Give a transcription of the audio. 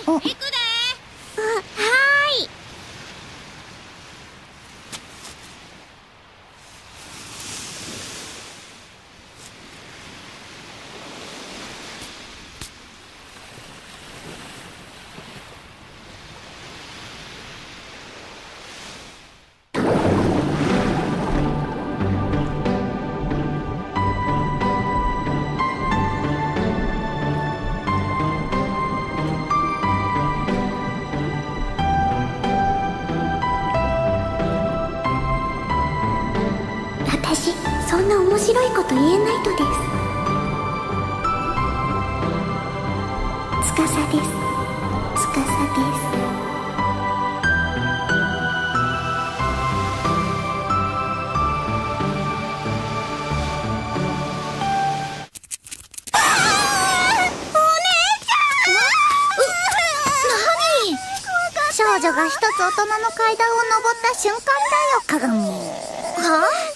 行くで。 はーい。私、そんな面白いこと言えないとです。つかさです。つかさです。少女が一つ大人の階段を登った瞬間だよ、鏡。はあ？